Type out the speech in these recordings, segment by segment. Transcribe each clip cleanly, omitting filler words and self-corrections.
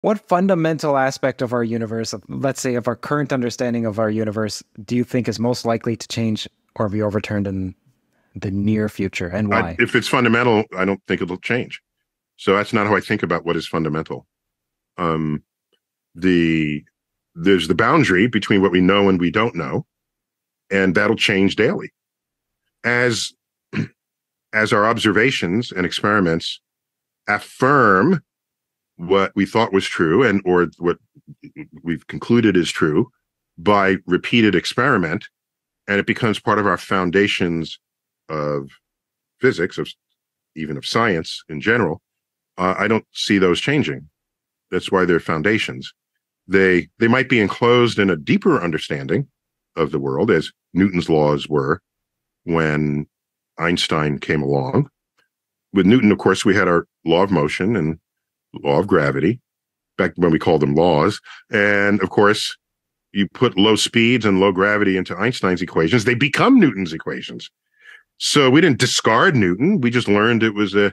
What fundamental aspect of our universe, let's say of our current understanding of our universe, do you think is most likely to change or be overturned in the near future, and why? If it's fundamental, I don't think it'll change. So that's not how I think about what is fundamental. Um, the there's the boundary between what we know and we don't know, and that'll change daily as as our observations and experiments affirm what we thought was true and or what we've concluded is true by repeated experiment, and it becomes part of our foundations of physics, of even of science in general. I don't see those changing. That's why they're foundations. They might be enclosed in a deeper understanding of the world, as Newton's laws were when Einstein came along. With Newton, of course, we had our law of motion and law of gravity, back when we called them laws. And of course, you put low speeds and low gravity into Einstein's equations, they become Newton's equations. So we didn't discard Newton. We just learned it was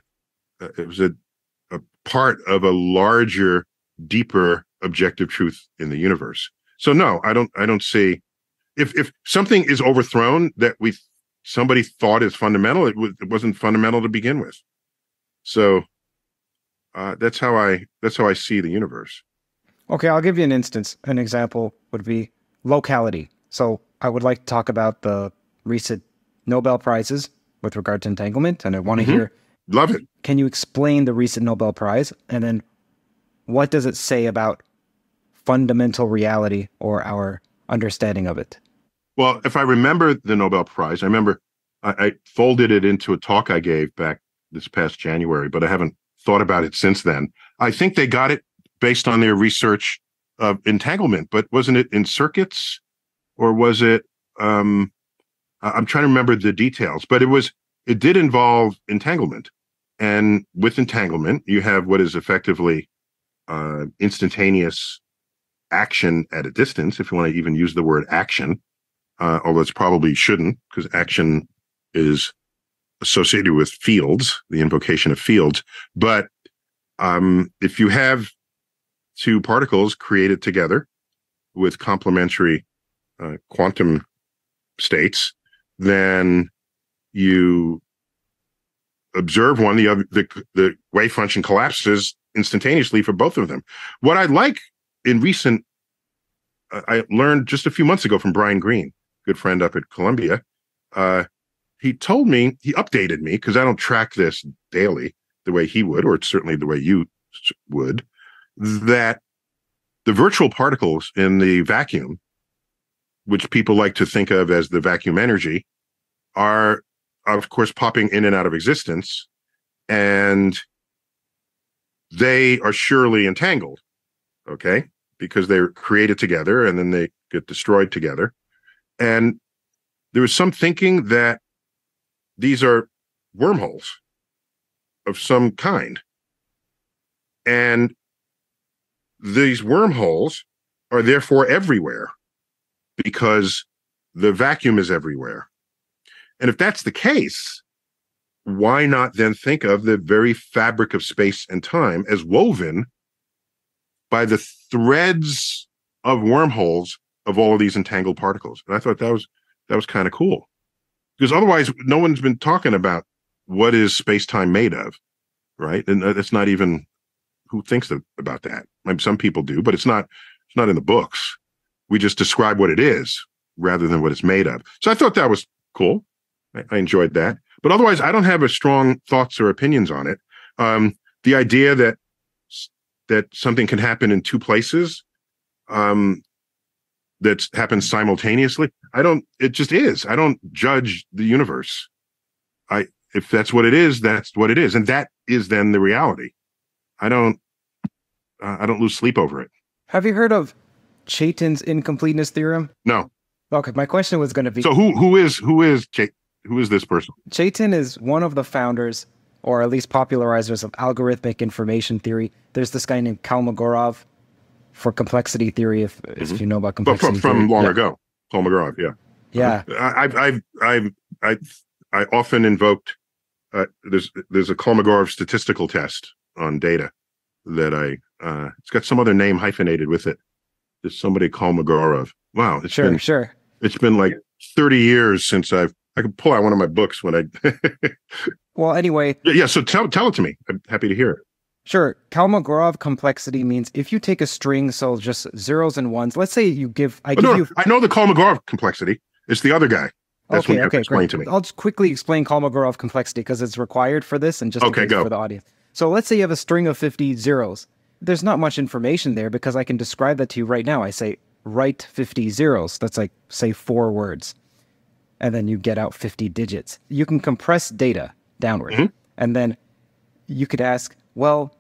a part of a larger, deeper objective truth in the universe. So no, I don't see, if something is overthrown that somebody thought is fundamental, it wasn't fundamental to begin with. So that's how I see the universe. Okay, I'll give you an instance. An example would be locality. So I would like to talk about the recent Nobel Prizes with regard to entanglement, and I want to hear. Love it. Can you explain the recent Nobel Prize, and then what does it say about fundamental reality or our understanding of it? Well, if I remember the Nobel Prize, I remember I folded it into a talk I gave back this past January, but I haven't thought about it since then. I think they got it based on their research of entanglement, but wasn't it in circuits, or was it, I'm trying to remember the details, but it did involve entanglement. And with entanglement, you have what is effectively instantaneous action at a distance, if you want to even use the word action, although it's probably shouldn't, because action is associated with fields, the invocation of fields. But if you have two particles created together with complementary quantum states, then you observe one, the wave function collapses instantaneously for both of them. What I like in recent, I learned just a few months ago from Brian Greene, good friend up at Columbia. He told me, he updated me, because I don't track this daily the way he would, or certainly the way you would, that the virtual particles in the vacuum, which people like to think of as the vacuum energy, are, of course, popping in and out of existence, and they are surely entangled, okay? Because they're created together and then they get destroyed together. And there was some thinking that these are wormholes of some kind. And these wormholes are therefore everywhere because the vacuum is everywhere. And if that's the case, why not then think of the very fabric of space and time as woven by the threads of wormholes of all of these entangled particles? And I thought that was kind of cool, because otherwise no one's been talking about what is space-time made of, right? And it's not even, who thinks about that? Maybe some people do, but it's not in the books. We just describe what it is rather than what it's made of. So I thought that was cool. I enjoyed that. But otherwise, I don't have a strong thoughts or opinions on it. The idea that something can happen in two places, that happens simultaneously, it just is. I don't judge the universe. If that's what it is, that's what it is. And that is then the reality. I don't lose sleep over it. Have you heard of Chaitin's incompleteness theorem? No. Okay, my question was going to be, so who is this person? Chaitin is one of the founders, or at least popularizers, of algorithmic information theory. There's this guy named Kolmogorov for complexity theory, if you know about complexity but from theory. long ago. Kolmogorov, yeah. Yeah. I often invoked there's a Kolmogorov statistical test on data that I It's got some other name hyphenated with it. There's somebody called Kolmogorov. Wow, Sure. it's been like 30 years since I could pull out one of my books when I. Well, anyway. Yeah. So tell it to me. I'm happy to hear it. Sure. Kolmogorov complexity means if you take a string, so just zeros and ones. Let's say you give. I know the Kolmogorov complexity. It's the other guy. That's okay. What you have to explain great. to me. I'll just quickly explain Kolmogorov complexity because it's required for this and just for the audience. So let's say you have a string of 50 zeros. There's not much information there because I can describe that to you right now. I say write 50 zeros. That's like say 4 words, and then you get out 50 digits. You can compress data downward, and then you could ask, well,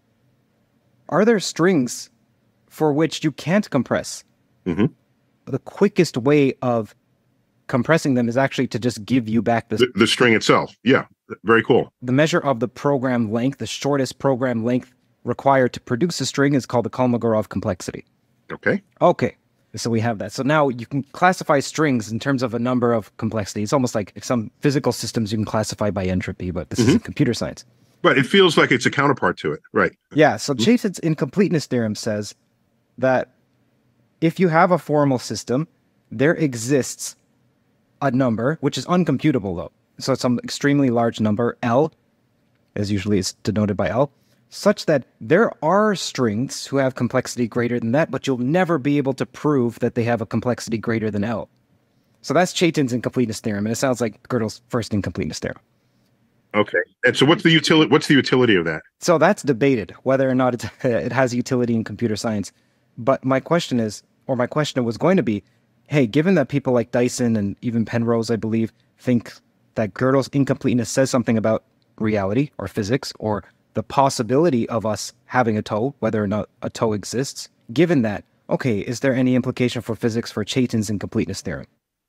are there strings for which you can't compress? The quickest way of compressing them is actually to just give you back the string itself. Yeah, very cool. The measure of the program length, the shortest program length required to produce a string is called the Kolmogorov complexity. Okay. So we have that. So now you can classify strings in terms of a number of complexity. It's almost like some physical systems you can classify by entropy, but this isn't computer science. But it feels like it's a counterpart to it, right? Yeah, so Chaitin's incompleteness theorem says that if you have a formal system, there exists a number, which is uncomputable though. So it's some extremely large number, L, as usually is denoted by L, such that there are strings who have complexity greater than that, but you'll never be able to prove that they have a complexity greater than L. So that's Chaitin's incompleteness theorem, and it sounds like Gödel's first incompleteness theorem. Okay. And so what's the utility of that? So that's debated, whether or not it has utility in computer science. But my question was going to be, hey, given that people like Dyson and even Penrose, I believe, think that Gödel's incompleteness says something about reality or physics or the possibility of us having a toe, whether or not a toe exists, given that, okay, is there any implication for physics for Chaitin's incompleteness theorem?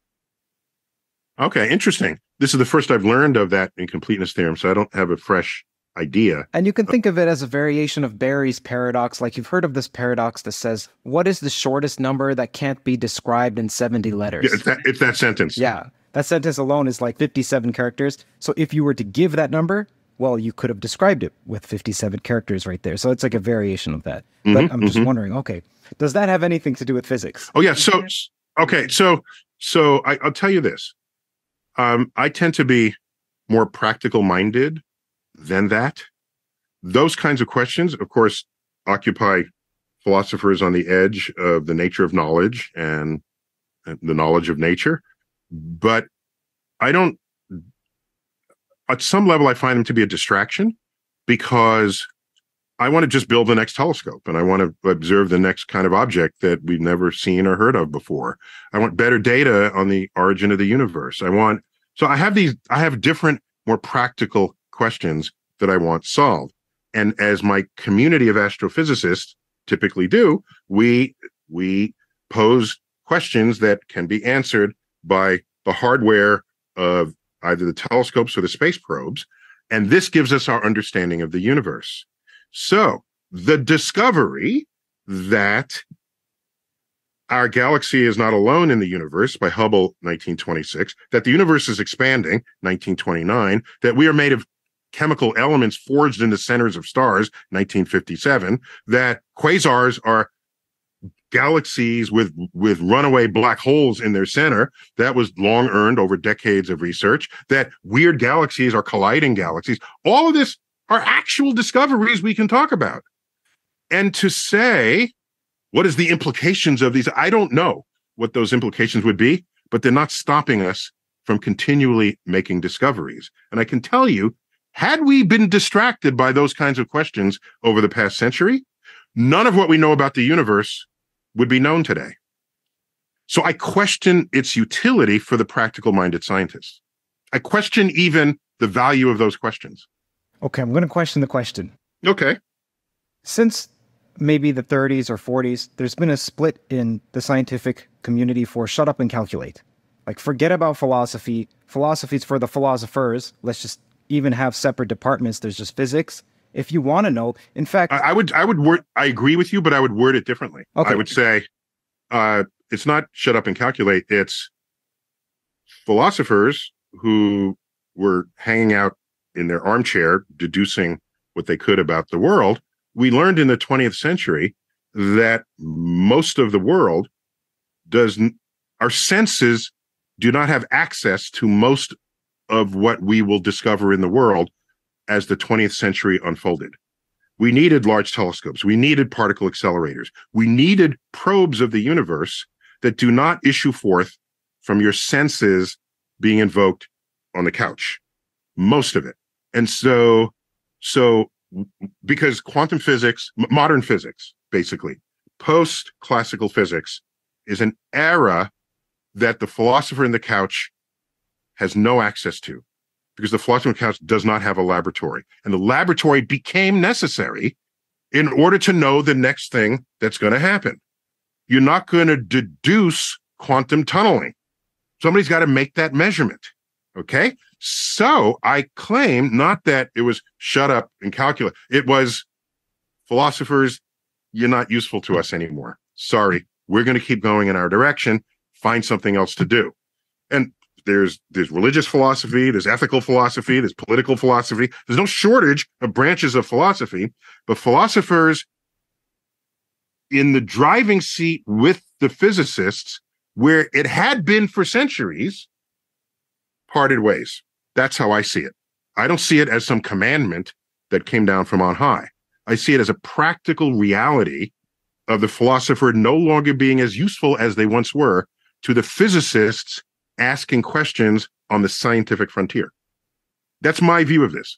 Okay, interesting. This is the first I've learned of that incompleteness theorem, so I don't have a fresh idea. And you can think of it as a variation of Berry's paradox. Like you've heard of this paradox that says, what is the shortest number that can't be described in 70 letters? Yeah, it's that sentence. Yeah, that sentence alone is like 57 characters. So if you were to give that number, well, you could have described it with 57 characters right there. So it's like a variation of that. But I'm just wondering, okay, does that have anything to do with physics? Oh, yeah. So I'll tell you this. I tend to be more practical minded than that. Those kinds of questions, of course, occupy philosophers on the edge of the nature of knowledge and the knowledge of nature. But at some level, I find them to be a distraction because I want to just build the next telescope and I want to observe the next kind of object that we've never seen or heard of before. I want better data on the origin of the universe. I have different, more practical questions that I want solved. And as my community of astrophysicists typically do, we pose questions that can be answered by the hardware of either the telescopes or the space probes. And this gives us our understanding of the universe. So the discovery that our galaxy is not alone in the universe by Hubble 1926, that the universe is expanding 1929, that we are made of chemical elements forged in the centers of stars 1957, that quasars are galaxies with runaway black holes in their center. That was long earned over decades of research, that weird galaxies are colliding galaxies. All of this are actual discoveries we can talk about. And to say, what is the implications of these? I don't know what those implications would be, but they're not stopping us from continually making discoveries. And I can tell you, had we been distracted by those kinds of questions over the past century, none of what we know about the universe would be known today. So I question its utility for the practical-minded scientists. I question even the value of those questions. Okay, I'm going to question the question. Okay. Since maybe the 30s or 40s, there's been a split in the scientific community for shut up and calculate. Like, forget about philosophy. Philosophy's for the philosophers. Let's just even have separate departments. There's just physics. If you want to know, in fact, I agree with you, but I would word it differently. Okay. I would say, it's not shut up and calculate. It's philosophers who were hanging out in their armchair, deducing what they could about the world, we learned in the 20th century that most of the world our senses do not have access to most of what we will discover in the world as the 20th century unfolded. We needed large telescopes. We needed particle accelerators. We needed probes of the universe that do not issue forth from your senses being invoked on the couch, most of it. And so because quantum physics, modern physics, basically, post-classical physics is an era that the philosopher in the couch has no access to, because the philosopher in the couch does not have a laboratory. And the laboratory became necessary in order to know the next thing that's going to happen. You're not going to deduce quantum tunneling. Somebody's got to make that measurement. Okay? So I claim not that it was shut up and calculate. It was, philosophers, you're not useful to us anymore. Sorry. We're going to keep going in our direction. Find something else to do. And there's religious philosophy, there's ethical philosophy, there's political philosophy. There's no shortage of branches of philosophy, but philosophers in the driving seat with the physicists, where it had been for centuries, parted ways. That's how I see it. I don't see it as some commandment that came down from on high. I see it as a practical reality of the philosopher no longer being as useful as they once were to the physicists asking questions on the scientific frontier. That's my view of this.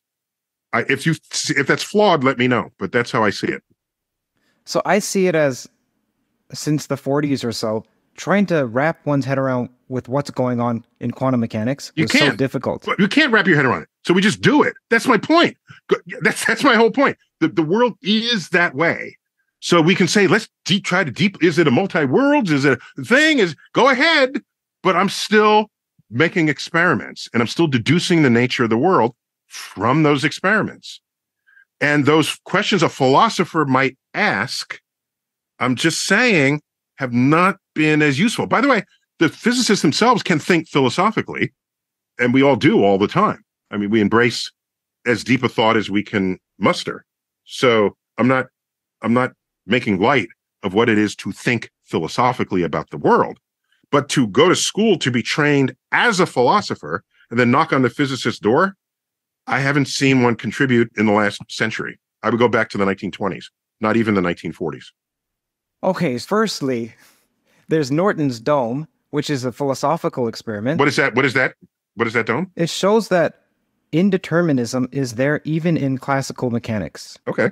If that's flawed, let me know, but that's how I see it. So I see it as, since the 40s or so, trying to wrap one's head around with what's going on in quantum mechanics was so difficult. You can't wrap your head around it. So we just do it. That's my point. That's my whole point. The world is that way. So we can say, let's is it a multi-worlds? Is it a thing? Go ahead. But I'm still making experiments, and I'm still deducing the nature of the world from those experiments. And those questions a philosopher might ask, I'm just saying, have not been as useful. By the way, the physicists themselves can think philosophically, and we all do all the time. I mean, we embrace as deep a thought as we can muster. So I'm not making light of what it is to think philosophically about the world. But to go to school to be trained as a philosopher and then knock on the physicist's door, I haven't seen one contribute in the last century. I would go back to the 1920s, not even the 1940s. Okay, firstly, there's Norton's dome, which is a philosophical experiment. What is that? What is that dome? It shows that indeterminism is there even in classical mechanics. Okay.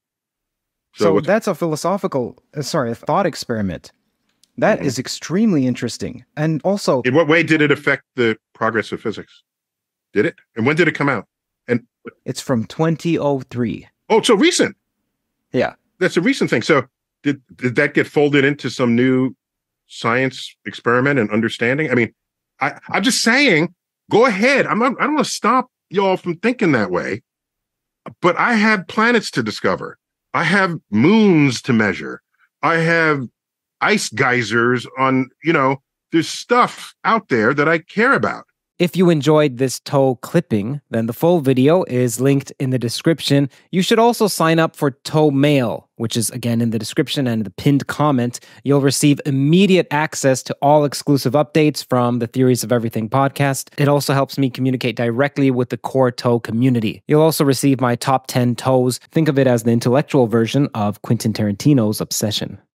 So that's a a thought experiment. That is extremely interesting. And also, in what way did it affect the progress of physics? Did it? And when did it come out? And it's from 2003. Oh, so recent. Yeah. That's a recent thing. So did that get folded into some new science experiment and understanding? I mean, I'm just saying, go ahead. I don't want to stop y'all from thinking that way, but I have planets to discover. I have moons to measure. I have ice geysers on, there's stuff out there that I care about. If you enjoyed this TOE clipping, then the full video is linked in the description. You should also sign up for TOE Mail, which is again in the description and the pinned comment. You'll receive immediate access to all exclusive updates from the Theories of Everything podcast. It also helps me communicate directly with the core TOE community. You'll also receive my top 10 TOEs. Think of it as the intellectual version of Quentin Tarantino's Obsession.